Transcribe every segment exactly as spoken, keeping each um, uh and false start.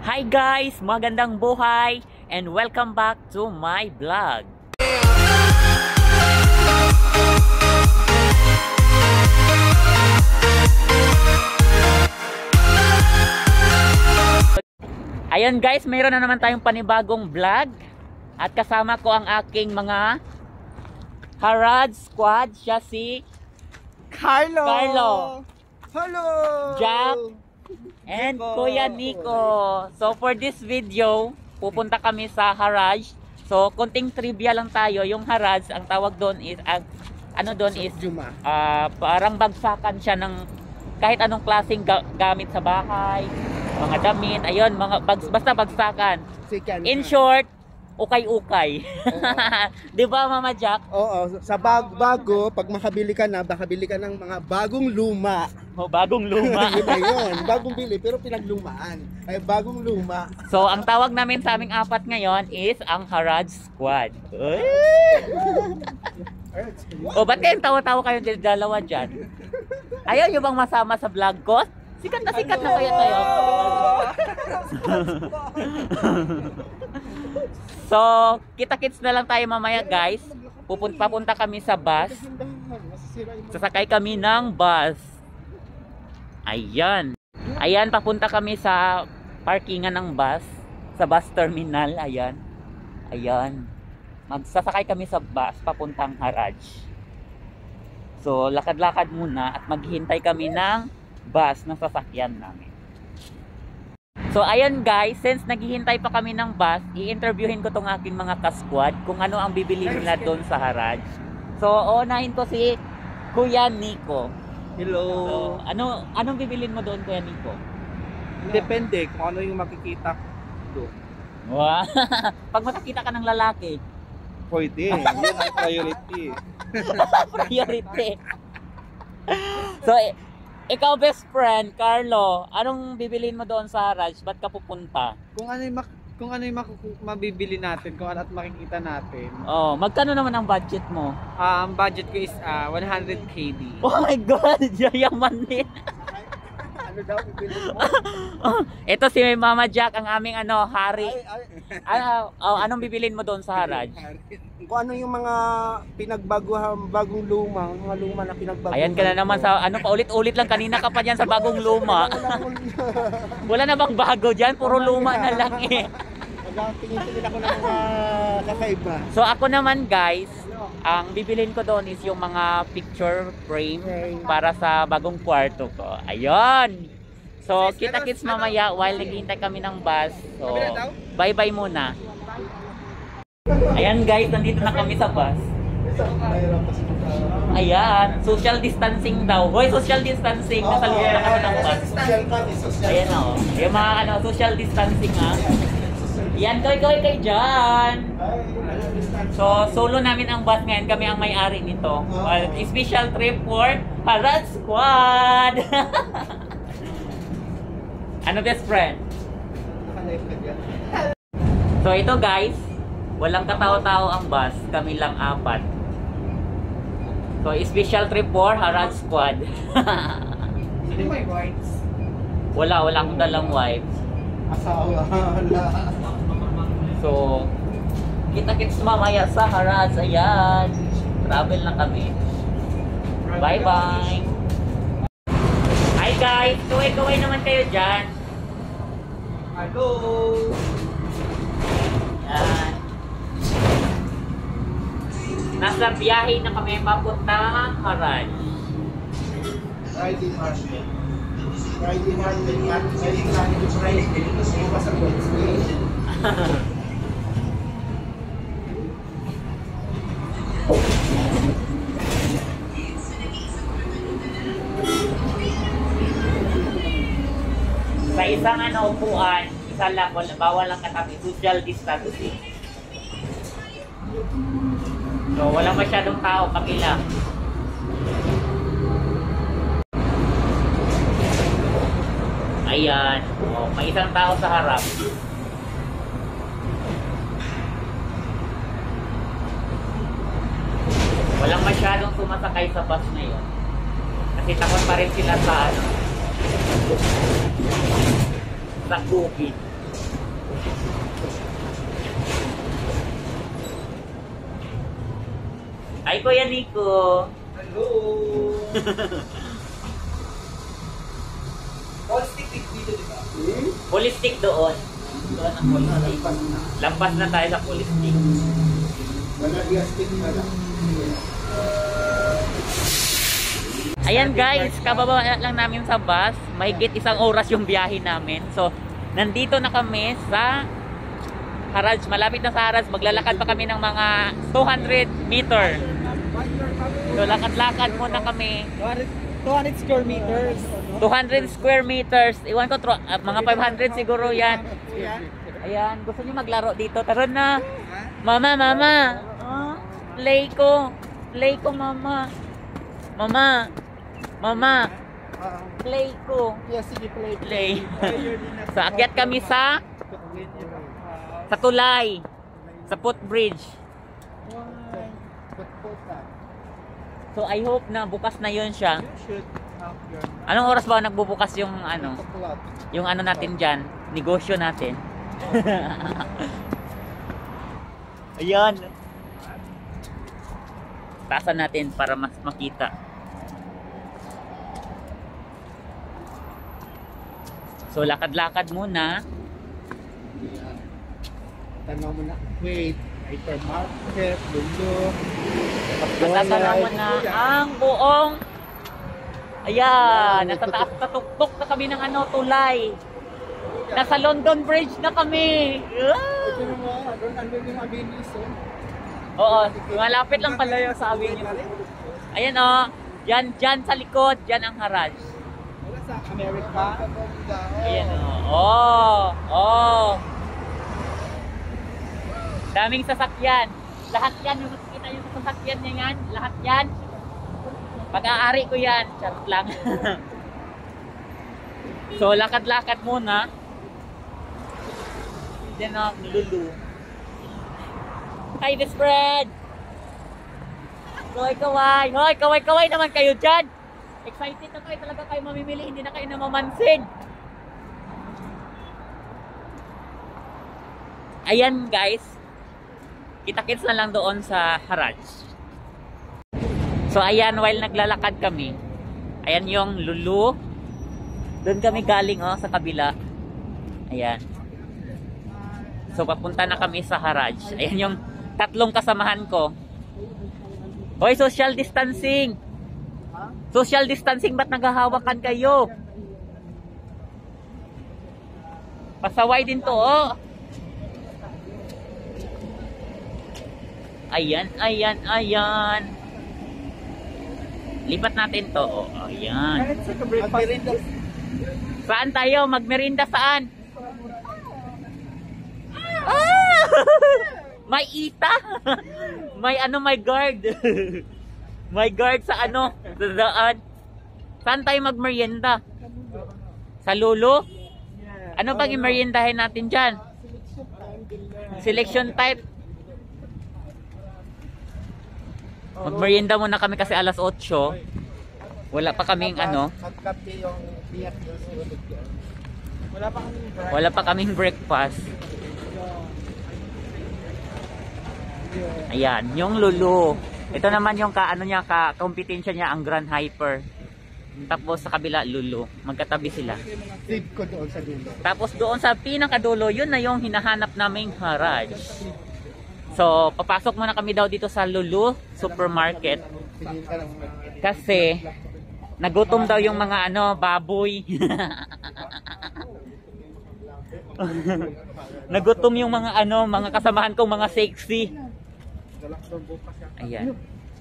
Hi guys! Magandang buhay and welcome back to my vlog. Ayan guys, mayroon na naman tayong panibagong vlog at kasama ko ang aking mga Harad Squad. Siya si Carlo! Carlo! Hello! Jack! And Nico. Kuya Nico. So for this video, pupunta kami sa Haraj. So konting trivia lang tayo. Yung Haraj, ang tawag doon is ang ano doon is Juma. uh, parang bagsakan siya ng kahit anong klaseng ga gamit sa bahay, mga damit, ayun, mga bags, basta bagsakan. In short, ukay-ukay. 'Di ba Mama Jack? Oo, sa bag bago, pag makabili ka na, baka bili ka ng mga bagong luma. Oh, bagong luma. Yun na yun, bagong bili pero pinaglumaan. Ay bagong luma. So, ang tawag namin sa aming apat ngayon is ang Harad Squad. Uy! O, ba't kayong tawa-tawa kayo din dalawa dyan? Ayaw nyo bang masama sa vlog ko? Sikat na sikat na kayo tayo. So, kita-kits na lang tayo mamaya guys. Pupunta, papunta kami sa bus. Sasakay kami ng bus. Ayan. Ayan, papunta kami sa parkingan ng bus. Sa bus terminal. Ayan. Ayan. Magsasakay kami sa bus papuntang Haraj. So, lakad-lakad muna at maghihintay kami ng bus na sasakyan namin. So, ayan guys. Since naghihintay pa kami ng bus, i-interviewin ko tong aking mga kasquad kung ano ang bibili nila doon sa Haraj. So, unahin ko si Kuya Nico. Hello. So, ano anong bibilin mo doon Kuya Nico? Depende kung ano yung makikita doon. Wow. Pag makakita ka ng lalaki, Pwede. Yan ang priority. priority. So, ikaw best friend, Carlo, anong bibilin mo doon sa Haraj? Ba't ka pupunta? Kung ano yung mak kung ano yung mabibili natin, kung ano at makikita natin. Oh, magkano naman ang budget mo? Uh, ang budget ko is uh, one hundred K D. Oh my God, yayaman din. Ano daw bibili mo? Ito si Mama Jack, ang aming ano, hari. Ano, oh, anong bibilin mo doon sa Haraj? Kung ano yung mga pinagbaguhan, bagong luma, mga luma na pinagbaguhan. Ayan ka na naman sa ano, paulit-ulit lang, kanina ka pa dyan sa bagong luma. Wala na bang bago dyan? Puro luma na lang eh. Nagtingin-tingin ako ng mga kakaiba. So ako naman guys, ang bibilin ko doon is yung mga picture frame para sa bagong kwarto ko. Ayun! So kita-kits mamaya while naghihintay kami ng bus. So bye-bye muna. Ayan guys, nandito na kami sa bus. Ayan, social distancing daw. Hoy, social distancing. Nasa loob na kami ng bus. Ayan o. Yung mga ano, social distancing ha. Yan, kaway-kaway kayo dyan. So, solo namin ang bus ngayon. Kami ang may-ari nito. Uh, special trip for Harad Squad. Ano best friend? So, ito guys. Walang katao-tao ang bus. Kami lang apat. So, special trip for Harad Squad. Sino may wives? Wala, wala akong dalang wives. Asawa. So, kita-kits mamaya sa Harad. Ayan. Travel na kami. Bye-bye. Hi guys. Kaway-kaway naman kayo dyan. Hello! Ayan. Nasa biyahe na kami papuntang Harad. Friday market. Friday market. Friday market. Friday market. Sa isang ano, upuan, isa lang, bawal lang katabi, social distancing. So, walang masyadong tao, kami lang. Ayan, oh, may isang tao sa harap. Walang masyadong sumasakay sa bus ngayon. Kasi takot pa rin sila sa ano, sa COVID. Ay, Kuya Nico. Hello! All stick dito, di ba? Hmm? Police stick doon. Doon ang police stick. Lampas na tayo sa police stick. Wala plastic na lang. Ayan guys, kababa lang namin sa bus. Mahigit isang oras yung biyahe namin. So, nandito na kami sa Haraj. Malapit na sa Haraj. Maglalakad pa kami ng mga two hundred meter. So, lakad-lakad muna kami. two hundred square meters. two hundred square meters. Iwan ko, tro- uh, mga five hundred siguro yan. Ayan, gusto niyo maglaro dito? Tara na. Mama, mama. Ah, play ko. Play ko, mama. Mama. Mama. Play ko. Yes, sige, play. Play. So, akyat kami sa sa tulay. Sa footbridge. So, I hope na bukas na yun siya. Should have your Anong oras ba nagbubukas yung ano? Clock. Yung ano natin dyan? Negosyo natin. Ayan. Tasan natin para mas makita. So, lakad-lakad muna. Tanaw mo na. Wait. Hypermarket, Lulo. Masasalaman na ang buong. Ayan. Natataas, tatuktok na kami ng ano, tulay. Nasa London Bridge na kami. Ito na mo, doon andun yung Abenis, oh. Oo, malapit lang pala yung sa amin. Ayan o, oh, dyan, dyan sa likod, dyan ang Haraj. Wala sa America. Ayan o, oh, oh. Daming sasakyan. Lahat yan, yung makikita yung sasakyan niya yan, lahat yan. Pag-aari ko yan, charot lang. So, lakad-lakad muna. Diyan o, Lulu. Hi, best friend! Kaway-kaway! Hoy, kaway-kaway naman kayo dyan! Excited na kayo talaga kayo mamimili, hindi na kayo namamansin! Ayan guys, kita-kits na lang doon sa Haraj. So ayan, while naglalakad kami, ayan yung Lulu. Doon kami galing oh, sa kabila. Ayan. So papunta na kami sa Haraj. Ayan yung tatlong kasamahan ko. Hoy, social distancing. Social distancing, ba't naghahawakan kayo? Pasaway din to, oh. Ayan, ayan, ayan. Lipat natin to, oh. Ayan. Magmerinda. Saan tayo? Magmerinda saan? Ah! May ita. May ano, may guard. May guard sa ano, sa daan. Saan tayo magmerienda? Sa Lulu? Ano bang imeriendahin natin dyan? Selection type. Magmerienda muna kami kasi alas otso. Wala pa kaming ano. Magkape yung biyak yung sulit yan. Wala pa kami break. Wala pa kaming breakfast. Ayan, yung Lulu. Ito naman yung ka ano niya, ka kompetensya niya, ang Grand Hyper. Tapos sa kabila Lulu, magkatabi sila. Tip ko doon sa dulo. Tapos doon sa pinakadulo, yun na yung hinahanap naming Haraj. So, papasok muna kami daw dito sa Lulu Supermarket Tingin ka lang. kasi nagutom daw yung mga ano, baboy. Nagutom yung mga ano, mga kasamahan kong mga sexy. Ayan.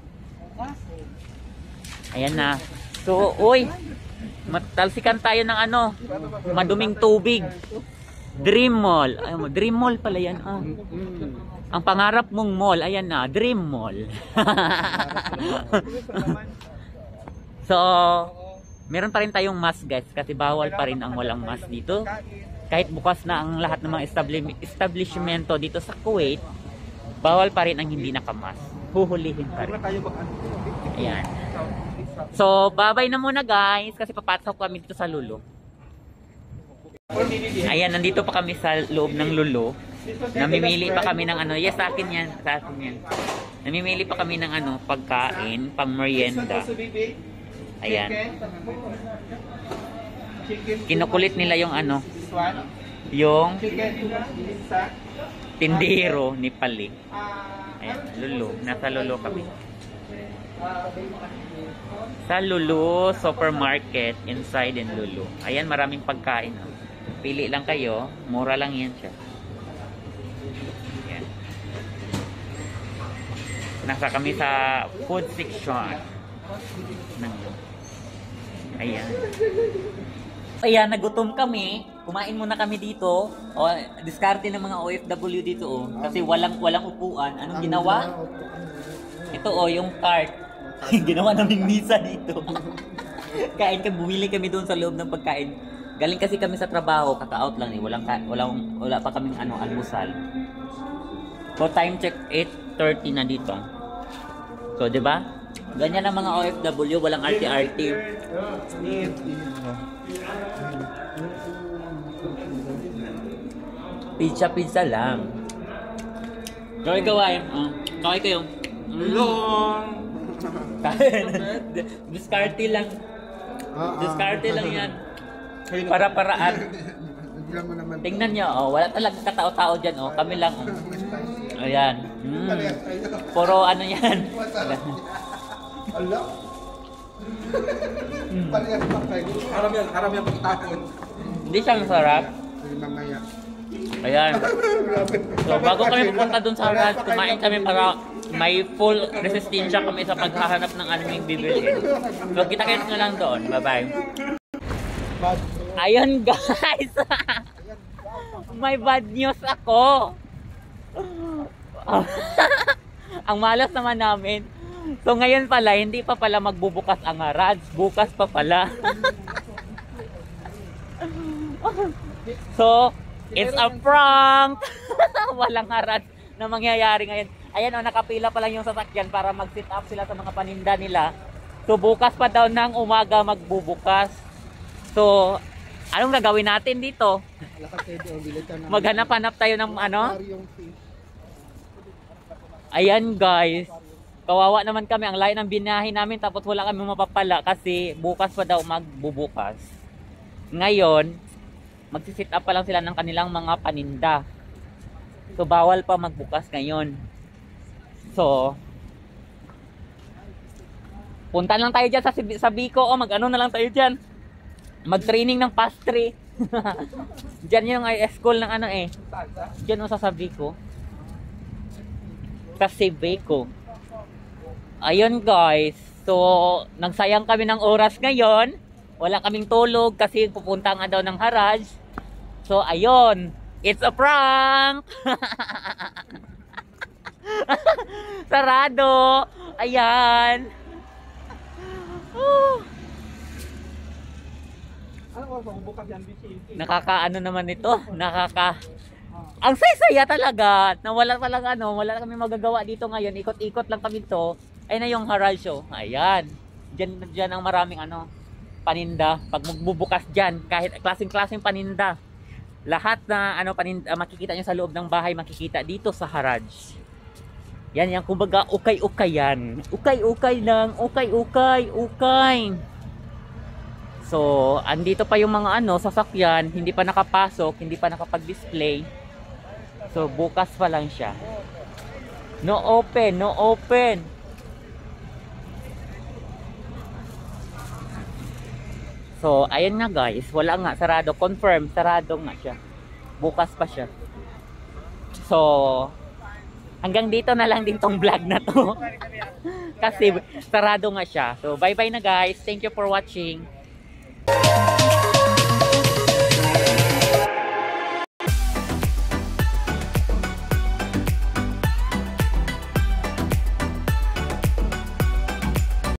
Ayan na. So, uy, matalsikan tayo ng ano, maduming tubig. Dream Mall. Ay, Dream Mall pala yan. Ah. Ang pangarap mong mall, ayan na, Dream Mall. So, meron pa rin tayong mask guys, kasi bawal pa rin ang walang mask dito. Kahit bukas na ang lahat ng mga establi- establishmento dito sa Kuwait, bawal pa rin ang hindi nakamask. Huhulihin pa rin. Ayan. So, bye-bye na muna guys, kasi papasok kami dito sa Lulu. Ayan, nandito pa kami sa loob ng Lulu. Namimili pa kami ng ano. Yes, sa akin yan. Sa akin yan. Namimili pa kami ng ano, pagkain, pang merienda. Ayan. Kinukulit nila yung ano, yung tindero ni Pali. Ayan, Lulu. Nasa Lulu kami. Sa Lulu Supermarket inside in Lulu. Ayan, maraming pagkain. Pili lang kayo. Mura lang yan siya. Ayan. Nasa kami sa food section. Ayan. Ayan, nagutom kami. Kumain muna kami dito. O, diskarte ng mga O F W dito, oh. Kasi walang walang upuan. Anong ginawa? Ito, oh, yung cart. Ginawa naming misa dito. Kain kami, bumili kami doon sa loob ng pagkain. Galing kasi kami sa trabaho, kaka-out lang eh. Walang, walang, wala pa kaming ano, almusal. So, time check, eight thirty na dito. So, di ba? Ganyan ang mga O F W, walang R T R T. Pizza-pizza lang. Kaway kaway. Uh, kaway kayo. Long! Diskarte lang. Diskarte lang yan. Para-paraan. Tingnan nyo, oh, wala talagang katao-tao dyan, oh. Kami lang, oh. Ayan. Mm. Puro ano yan. Allah. Parehas pa kayo. Haram yan, haram yan pagtapon. Hindi siya masarap. Mamaya. Ayan. So, bago kami pupunta dun sa harad, kumain kami para may full resistensya kami sa paghahanap ng aming bibilhin. So, kita-kits na lang doon. Bye-bye. Ayun, guys. May bad news ako. Ang malas naman namin. So, ngayon pala, hindi pa pala magbubukas ang harads. Bukas pa pala. So, it's a prank! Walang harad na mangyayari ngayon. Ayan o, nakapila pa lang yung sasakyan para mag-sit up sila sa mga paninda nila. So, bukas pa daw ng umaga magbubukas. So, anong gagawin natin dito? Maghanap-hanap tayo ng ano? Ayan guys. Kawawa naman kami. Ang layo ng binahin namin tapos wala kami mapapala kasi bukas pa daw magbubukas. Ngayon, magsisit up pa lang sila ng kanilang mga paninda. So, bawal pa magbukas ngayon. So, punta lang tayo dyan sa, sa Biko o mag-ano na lang tayo dyan. Mag-training ng pastry. Dyan yung school ng ano eh. Dyan o sa Biko. Sa Biko. Ayun guys. So, nagsayang kami ng oras ngayon. Wala kaming tulog kasi pupunta nga daw ng Haraj. So, ayun. It's a prank! Sarado! Ayan! Oh. Nakakaano naman ito? Nakaka... Ang saya-saya talaga! Na wala talaga ano, wala kami magagawa dito ngayon. Ikot-ikot lang kami to. Ayun na yung Haraj show. Ayan. Diyan, diyan ang maraming ano, paninda. Pag magbubukas dyan, kahit klaseng-klaseng paninda. Lahat na ano paninda, makikita nyo sa loob ng bahay, makikita dito sa Haraj. Yan, yan, kumbaga, ukay-ukay yan. Ukay-ukay lang, ukay-ukay, ukay. So, andito pa yung mga ano, sasakyan, hindi pa nakapasok, hindi pa nakapag-display. So, bukas pa lang siya. No open, no open. So, ayun nga guys, wala nga, sarado, confirm, sarado nga siya. Bukas pa siya. So, hanggang dito na lang din tong vlog na to. Kasi sarado nga siya. So, bye bye na guys. Thank you for watching.